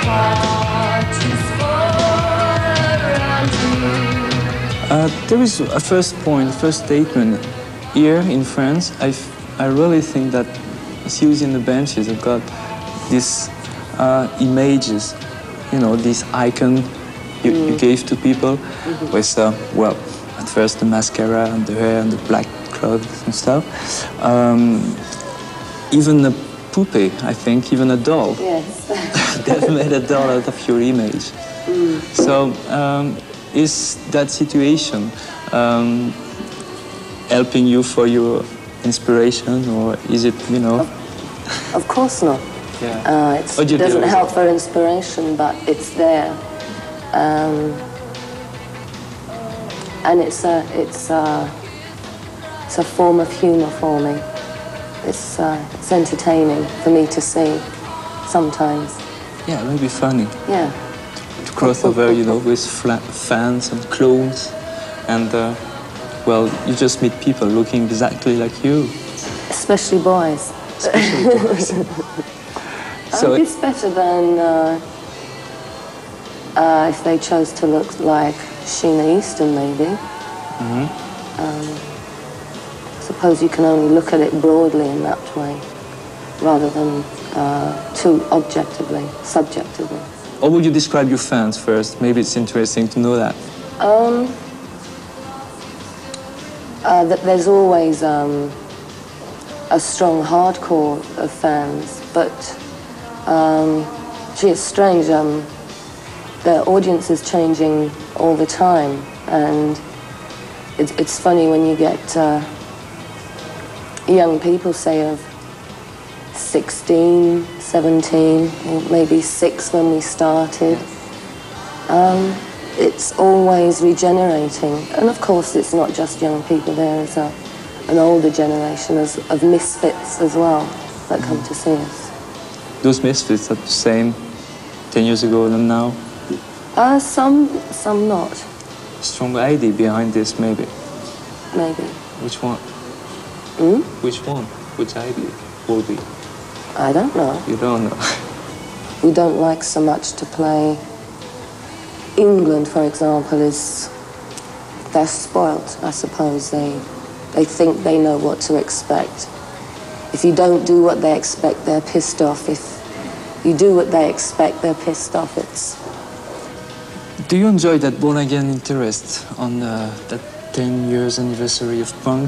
There is a first point, first statement. Here in France, I really think that using the benches have got these images, you know, this icon you gave to people with, well, at first the mascara and the hair and the black clothes and stuff. Even a poupée, I think, even a doll. Yes. They've made a doll out of your image. So, is that situation helping you for your inspiration, or is it, you know? Of course not. Yeah. It doesn't help for inspiration, but it's there. And it's a form of humour for me. It's entertaining for me to see sometimes. Yeah, it may be funny. Yeah. To cross over, you know, with fans and clones, and well, you just meet people looking exactly like you. Especially boys. Especially boys. So it's better than if they chose to look like Sheena Easton, maybe. I suppose you can only look at it broadly in that way, rather than too objectively, subjectively. How would you describe your fans first? Maybe it's interesting to know that. There's always a strong hardcore of fans, but gee, it's strange. The audience is changing all the time, and it's funny when you get young people, say of 16, 17, or maybe 6 when we started. It's always regenerating. And of course, it's not just young people. There is an older generation of misfits as well that come to see us. Those misfits are the same 10 years ago than now? Some not. Strong idea behind this, maybe? Maybe. Which one? Which one? Which idea will be? I don't know. You don't know? We don't like so much to play. England, for example, they're spoilt, I suppose. They think they know what to expect. If you don't do what they expect, they're pissed off. If you do what they expect, they're pissed off. Do you enjoy that born-again interest on that 10 years anniversary of punk?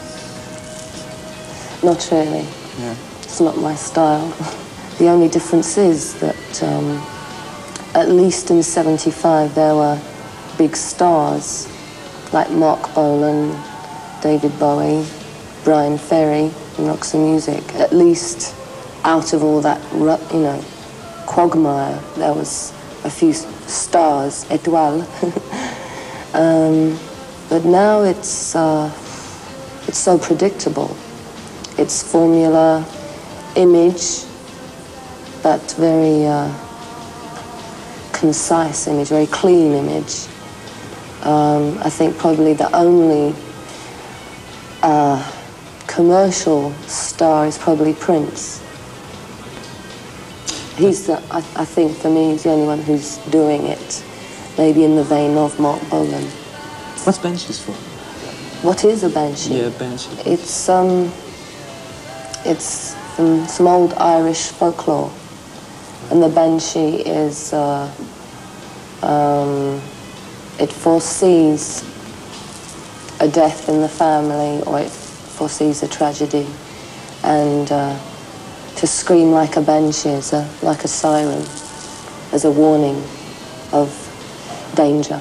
Not really. Yeah. It's not my style. The only difference is that at least in '75 there were big stars like Mark Bolan, David Bowie, Brian Ferry in Roxy Music. At least out of all that, you know, quagmire, there was a few stars, étoiles. But now it's so predictable. It's formula, image, that very concise image, very clean image. I think probably the only commercial star is probably Prince. He's I think for me, he's the only one who's doing it, maybe in the vein of Mark Bolan. What's Banshees for? What is a banshee? Yeah, Banshee. It's from some old Irish folklore, and the banshee is it foresees a death in the family, or it foresees a tragedy, and to scream like a banshee is like a siren, as a warning of danger.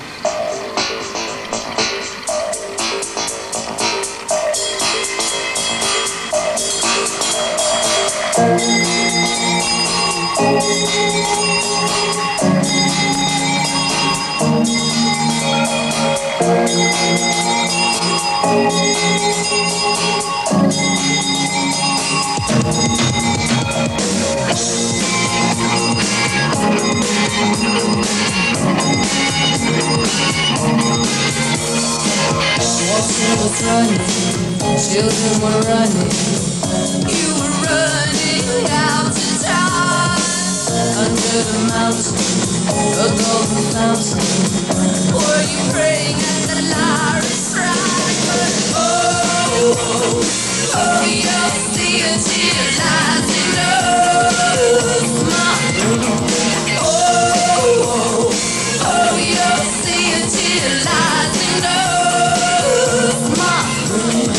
Was running, children were running, you were running out of time. Under under the mountain, a golden fountain. Were you praying at the Lyra's shrine? Oh, you'll see a tear lies in my room. Oh, you'll see a tear lies in my room.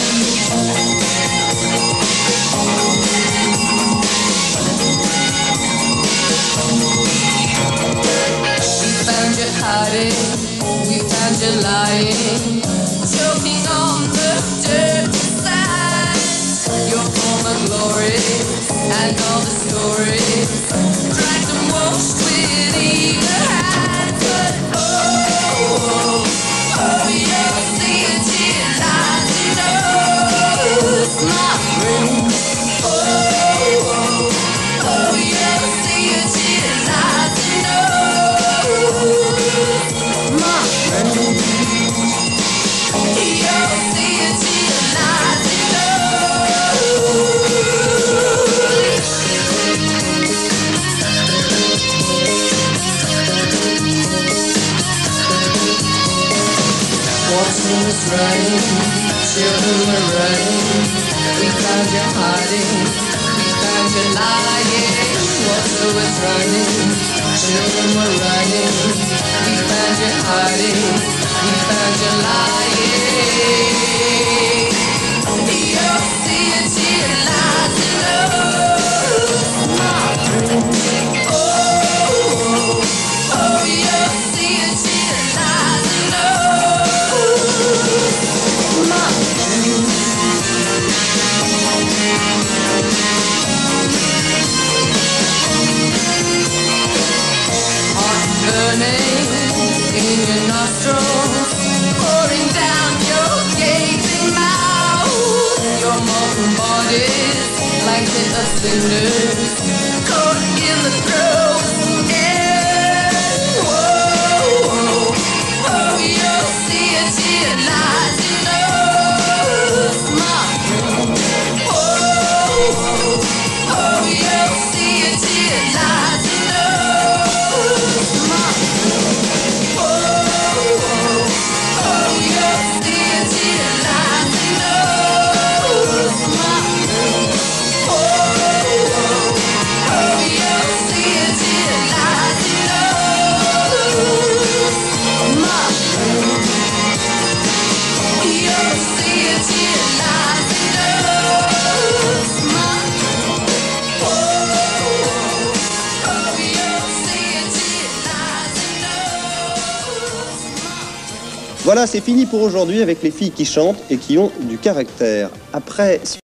Hiding, we found you lying, choking on the dirty side. Your former glory and all the stories, dragged and washed with eager hands. But you'll see a tear lies in my room. You'll see a tear lies in Watching us running, children were running. We found you hiding, we found you lying. Water was running, children were running. We found you hiding, we found you lying. You'll see a tear lies in my room. Oh, you'll see a tear lies in my room. Heart burning in your nostrils, pouring down your gaping mouth. Your molten bodies like bit of cinders, caught in the throes of air. Oh, you'll see a tear lies in my room. Oh, you'll see a tear lies in my room. You'll see a tear lies in my room. You'll see a tear lies in my room. You'll see a tear lies in my room. You'll see a tear lies in my room. Voilà, c'est fini pour aujourd'hui avec les filles qui chantent et qui ont du caractère. Après